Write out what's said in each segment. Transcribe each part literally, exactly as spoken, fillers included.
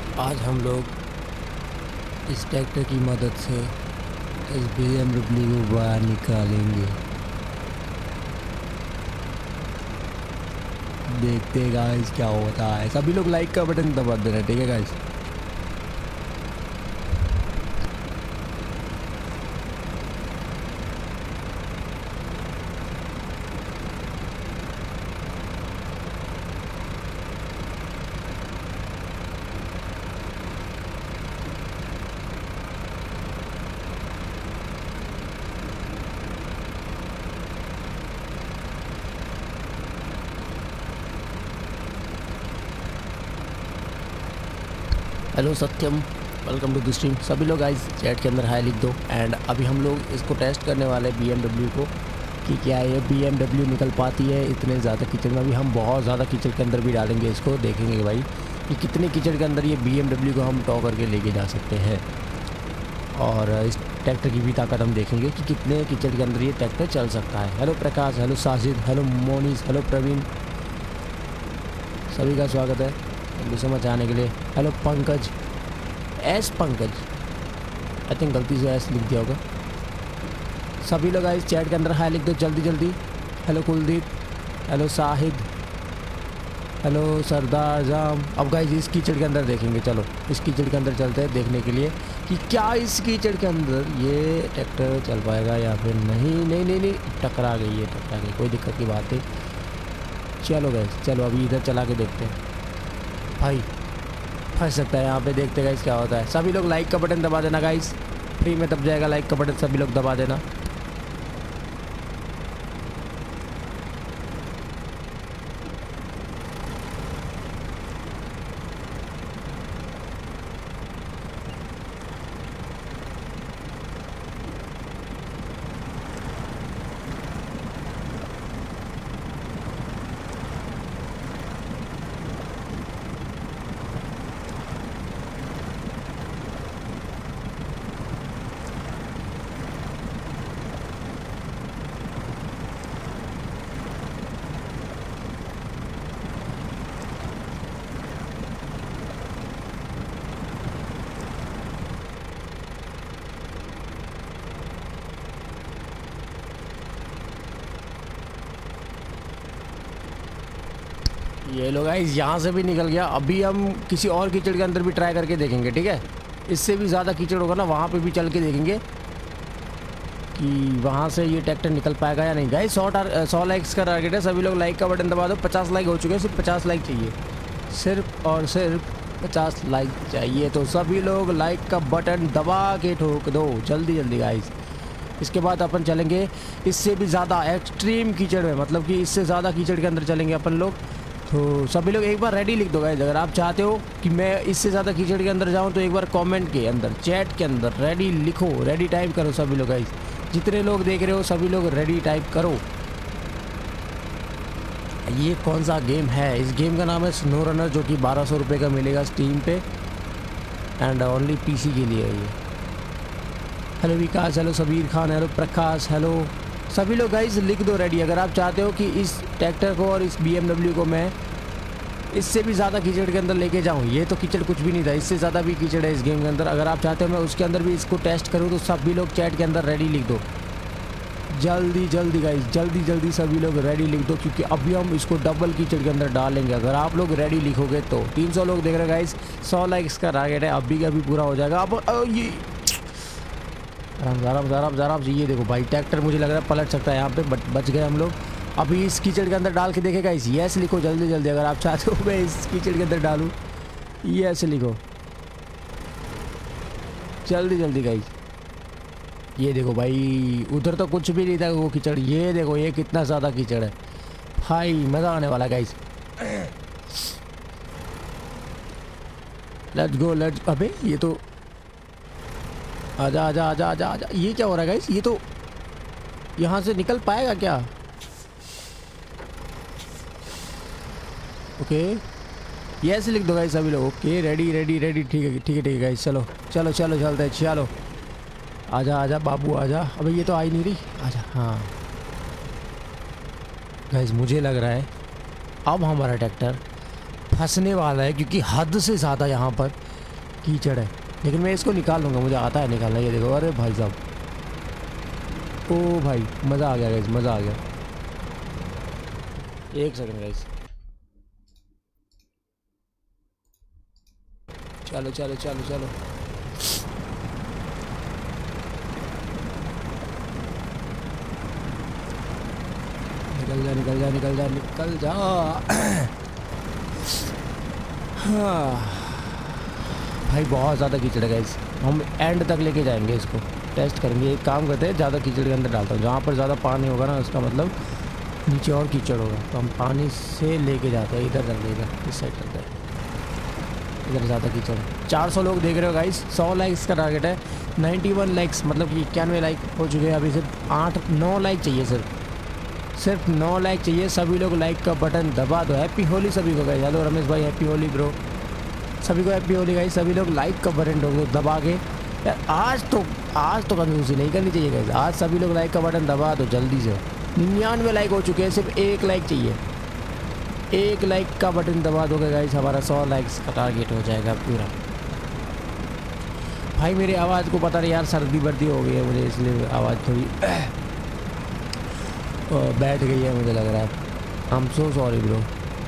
आज हम लोग इस ट्रैक्टर की मदद से इस बी एम डब्ल्यू को बाहर निकालेंगे। देखते हैं गाइस क्या होता है। सभी लोग लाइक का बटन दबा देना, ठीक है guys. Hello Satyam, welcome to the stream. सभी लोग गाइस चैट के अंदर हाई लिख दो। एंड अभी हम लोग इसको टेस्ट करने वाले बी एम डब्ल्यू को कि क्या ये बी एम डब्ल्यू निकल पाती है इतने ज़्यादा कीचड़ में। अभी हम बहुत ज़्यादा कीचड़ के अंदर भी डालेंगे इसको, देखेंगे भाई कि कितने कीचड़ के अंदर ये बी एम डब्ल्यू को हम टॉ करके लेके जा सकते हैं। और इस ट्रैक्टर की भी ताकत हम देखेंगे कि कितने कीचड़ के अंदर ये ट्रैक्टर चल सकता है। Hello Prakash, hello Sajid, hello Monis, hello Praveen, सभी का स्वागत है समझ आने के लिए। Hello Pankaj, yes Pankaj, I think गलती से एस लिख दिया होगा। सभी लोग इस चैट के अंदर हाई लिख दो जल्दी जल्दी। Hello Kuldeep, hello Sahid, hello Sardar जाम। अब गाइस इस कीचड़ के अंदर देखेंगे, चलो इस कीचड़ के अंदर चलते हैं देखने के लिए कि क्या इस कीचड़ के अंदर ये ट्रैक्टर चल पाएगा या फिर नहीं। नहीं नहीं नहीं टकरा गई है, टकरा गई, कोई दिक्कत की बात नहीं। चलो गाइस चलो अभी इधर चला के देखते हैं। भाई फंस सकता है यहाँ पे, देखते गाइस क्या होता है। सभी लोग लाइक का बटन दबा देना गाइस, फ्री में दब जाएगा लाइक का बटन, सभी लोग दबा देना। ये लोग गाइस यहाँ से भी निकल गया। अभी हम किसी और कीचड़ के अंदर भी ट्राई करके देखेंगे, ठीक है। इससे भी ज़्यादा कीचड़ होगा ना, वहाँ पे भी चल के देखेंगे कि वहाँ से ये ट्रैक्टर निकल पाएगा या नहीं। गाइस सौ सौ लाइक्स का टारगेट है, सभी लोग लाइक का बटन दबा दो। पचास लाइक हो चुके हैं, सिर्फ पचास लाइक चाहिए, सिर्फ और सिर्फ पचास लाइक चाहिए। तो सभी लोग लाइक का बटन दबा के ठोक दो जल्दी जल्दी गाइस। इसके बाद अपन चलेंगे इससे भी ज़्यादा एक्सट्रीम कीचड़ में, मतलब कि इससे ज़्यादा कीचड़ के अंदर चलेंगे अपन लोग। तो सभी लोग एक बार रेडी लिख दो गाइस, अगर आप चाहते हो कि मैं इससे ज़्यादा कीचड़ के अंदर जाऊं तो एक बार कमेंट के अंदर चैट के अंदर रेडी लिखो, रेडी टाइप करो सभी लोग गाइस। जितने लोग देख रहे हो सभी लोग रेडी टाइप करो। ये कौन सा गेम है? इस गेम का नाम है स्नो रनर, जो कि बारह सौ रुपये का मिलेगा स्टीम पे एंड ओनली पीसी के लिए है ये। Hello Vikas, hello Sabir Khan, hello Prakash, hello सभी लोग गाइस लिख दो रेडी, अगर आप चाहते हो कि इस ट्रैक्टर को और इस बी एम डब्ल्यू को मैं इससे भी ज़्यादा कीचड़ के अंदर लेके जाऊं। ये तो कीचड़ कुछ भी नहीं था, इससे ज़्यादा भी कीचड़ है इस गेम के अंदर। अगर आप चाहते हो मैं उसके अंदर भी इसको टेस्ट करूं तो सभी लोग चैट के अंदर रेडी लिख दो जल्दी जल्दी गाइस, जल्दी जल्दी सभी लोग रेडी लिख दो, क्योंकि अभी हम इसको डबल कीचड़ के अंदर डालेंगे। अगर आप लोग रेडी लिखोगे तो तीन सौ लोग देख रहे हैं गाइस, सौ लाइक्स का टारगेट है, अभी का अभी पूरा हो जाएगा। अब ये आराम आराम आराम से, ये देखो भाई ट्रैक्टर मुझे लग रहा है पलट सकता है यहाँ पे, बट बच गए हम लोग। अभी इस कीचड़ के अंदर डाल के देखेगा इस यस लिखो जल्दी जल्दी, अगर आप चाहते हो मैं इस कीचड़ के अंदर डालूँ, यस लिखो जल्दी जल्दी गाइस। ये देखो भाई उधर तो कुछ भी नहीं था वो कीचड़, ये देखो ये कितना ज़्यादा कीचड़ है भाई, मज़ा आने वाला गाइस। Let's go let's. अबे ये तो आजा आजा आजा आजा आजा, ये क्या हो रहा है गाइस? ये तो यहाँ से निकल पाएगा क्या? ओके यस लिख दो गाइस सभी लोग। ओके रेडी रेडी रेडी, ठीक है ठीक है ठीक है गाइस, चलो चलो चलो चलते हैं, चलो आजा आजा बाबू आजा। अबे ये तो आ ही नहीं रही, आजा। हाँ गाइस मुझे लग रहा है अब हमारा ट्रैक्टर फंसने वाला है, क्योंकि हद से ज़्यादा यहाँ पर कीचड़ है, लेकिन मैं इसको निकाल लूँगा, मुझे आता है निकालना। ये देखो, अरे भाई साहब, ओ भाई मज़ा आ गया गाइस, मज़ा आ गया। एक सेकंड गाइस, चलो चलो चलो चलो। निकल जा निकल जा निकल जा निकल जा। हाँ भाई, बहुत ज़्यादा कीचड़ है गाइस। हम एंड तक लेके जाएंगे इसको, टेस्ट करेंगे। एक काम करते हैं, ज़्यादा कीचड़ के अंदर डालता हूँ। जहाँ पर ज़्यादा पानी होगा ना, उसका मतलब नीचे और कीचड़ होगा, तो हम पानी से लेके जाते हैं। इधर चलते, इधर इस साइड चलते हैं, इधर ज़्यादा कीचड़ है। चार सौ लोग देख रहे हो गाइस, सौ लाइक्स का टारगेट है। इक्यानवे लाइक्स, मतलब कि इक्यानवे लाइक हो चुके हैं। अभी सिर्फ आठ नौ लाइक चाहिए, सिर्फ सिर्फ नौ लाइक चाहिए। सभी लोग लाइक का बटन दबा दो। हैप्पी होली सभी को गाइस। हेलो रमेश भाई, हैप्पी होली ब्रो। सभी को हैप्पी होली गाइस। सभी लोग लाइक का बटन दबा के यार, आज तो आज तो कंजूसी नहीं करनी चाहिए गाइस। आज सभी लोग लाइक का बटन दबा दो जल्दी से। निन्यानवे लाइक हो चुके हैं, सिर्फ एक लाइक चाहिए। एक लाइक का बटन दबा दोगे गाइस, हमारा सौ लाइक्स का टारगेट हो जाएगा पूरा। भाई मेरी आवाज़ को पता नहीं यार, सर्दी वर्दी हो गई है मुझे, इसलिए आवाज़ थोड़ी बैठ गई है मुझे लग रहा है। I am so sorry bro.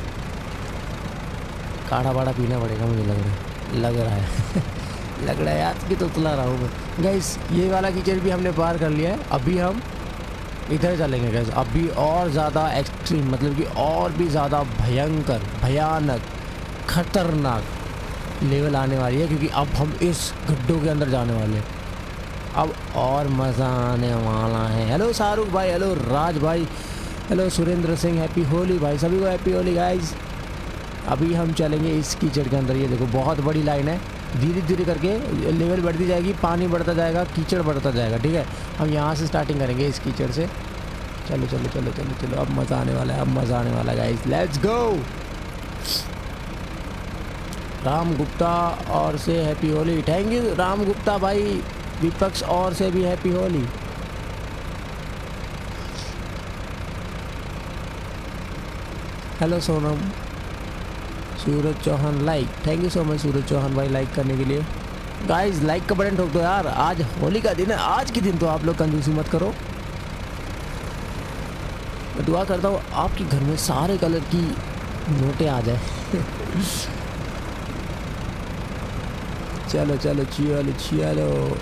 काढ़ा बाड़ा पीना पड़ेगा मुझे लग रहा है लग रहा है लग रहा है यार कि तो तुला रहा हूँ मैं गाइस। ये वाला कीचड़ भी हमने पार कर लिया है। अभी हम इधर चलेंगे गाइस। अभी और ज़्यादा एक्सट्रीम, मतलब कि और भी ज़्यादा भयंकर, भयानक, खतरनाक लेवल आने वाली है, क्योंकि अब हम इस गड्ढों के अंदर जाने वाले हैं। अब और मज़ा आने वाला है। हेलो शाहरुख भाई, हेलो राज भाई, हेलो सुरेंद्र सिंह, हैप्पी होली भाई। सभी को हैप्पी होली गाइस। अभी हम चलेंगे इस कीचड़ के अंदर। ये देखो बहुत बड़ी लाइन है, धीरे धीरे करके लेवल बढ़ती जाएगी, पानी बढ़ता जाएगा, कीचड़ बढ़ता जाएगा। ठीक है, हम यहाँ से स्टार्टिंग करेंगे इस कीचड़ से। चलो चलो चलो चलो चलो, अब मज़ा आने वाला है, अब मज़ा आने वाला है guys. Let's go. Ram Gupta और से happy Holi. Thank you Ram Gupta भाई। विपक्ष और से भी happy Holi. Hello Sonam. Suraj Chauhan like, thank you so much Suraj Chauhan भाई लाइक करने के लिए। गाइस लाइक का बटन ठोक दो यार, आज होली का दिन है। आज के दिन तो आप लोग कंजूसी मत करो। मैं दुआ करता हूँ आपके घर में सारे कलर की नोटें आ जाए। चलो चलो चलो चलो,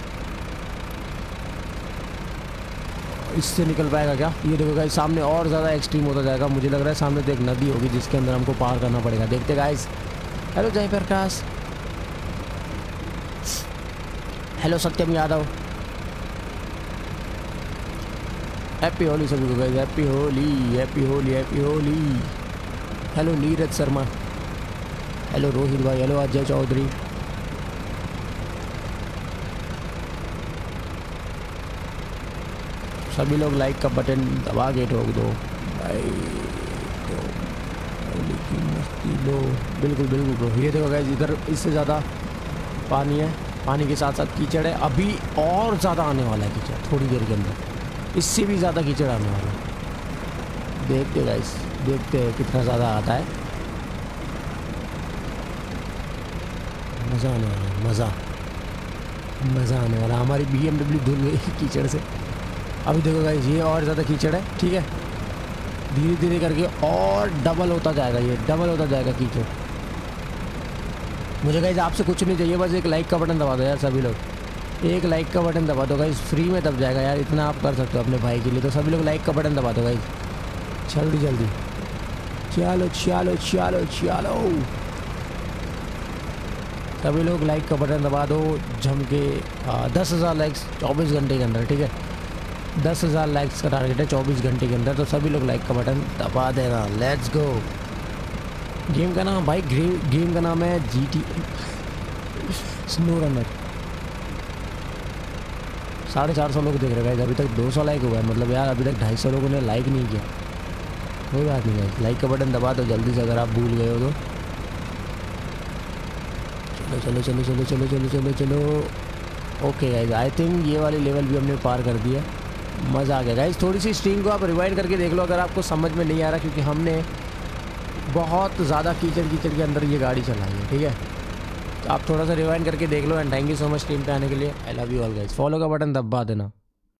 इससे निकल पाएगा क्या? ये देखो गाइस, सामने और ज़्यादा एक्सट्रीम होता जाएगा। मुझे लग रहा है सामने तो एक नदी होगी जिसके अंदर हमको पार करना पड़ेगा। देखते guys. Hello Jay Prakash, hello Satyam Yadav, happy Holi सभी को guys. Happy Holi, happy Holi, happy Holi. Hello Neeraj Sharma, hello Rohit भाई, हेलो अजय चौधरी। सभी लोग लाइक का बटन दबा के ठोक दो भाई। तो होली की मस्ती लो। बिल्कुल बिल्कुल ब्रो। ये देखो गाइस, इधर इससे ज़्यादा पानी है, पानी के साथ साथ कीचड़ है। अभी और ज़्यादा आने वाला है कीचड़, थोड़ी देर के अंदर इससे भी ज़्यादा कीचड़ आने वाला है। देखते गाइस, देखते हैं कितना ज़्यादा आता है। मज़ा आने वाला है, मज़ा मज़ा आने वाला। हमारी बी एम डब्ल्यू धुल गई कीचड़ से। अभी देखो गाइस, ये और ज़्यादा कीचड़ है। ठीक है, धीरे धीरे करके और डबल होता जाएगा, ये डबल होता जाएगा कीचड़। मुझे गाइस आपसे कुछ नहीं चाहिए, बस एक लाइक का बटन दबा दो यार सभी लोग। एक लाइक का बटन दबा दो गाइस, फ्री में दब जाएगा यार, इतना आप कर सकते हो अपने भाई के लिए। तो सभी लोग लाइक का बटन दबा दो गाइस, जल्दी जल्दी। चलो चलो चलो चलो, सभी लोग लाइक का बटन दबा दो जम के। दस हज़ार लाइक्स चौबीस घंटे के अंदर। ठीक है, दस हज़ार लाइक्स का टारगेट है चौबीस घंटे के अंदर। तो सभी लोग लाइक का बटन दबा देना। Let's go. गेम का नाम भाई, गेम का नाम है जी टी स्नो रनर। साढ़े चार सौ लोग देख रहे हैं, अभी तक दो सौ लाइक हुआ है। मतलब यार अभी तक ढाई सौ लोगों ने लाइक नहीं किया। कोई बात नहीं है, लाइक का बटन दबा दो जल्दी से अगर आप भूल गए हो तो। चलो चलो चलो चलो चलो चलो चलो चलो। ओके गाइस, आई थिंक ये वाली लेवल भी हमने पार कर दिया। मज़ा आ गया गाइस। थोड़ी सी स्ट्रीम को आप रिवाइंड करके देख लो अगर आपको समझ में नहीं आ रहा, क्योंकि हमने बहुत ज़्यादा कीचड़ कीचड़ के अंदर ये गाड़ी चलाई है। ठीक है, तो आप थोड़ा सा रिवाइंड करके देख लो। And thank you so much team पे आने के लिए। I love you all guys. Follow का बटन दबा देना।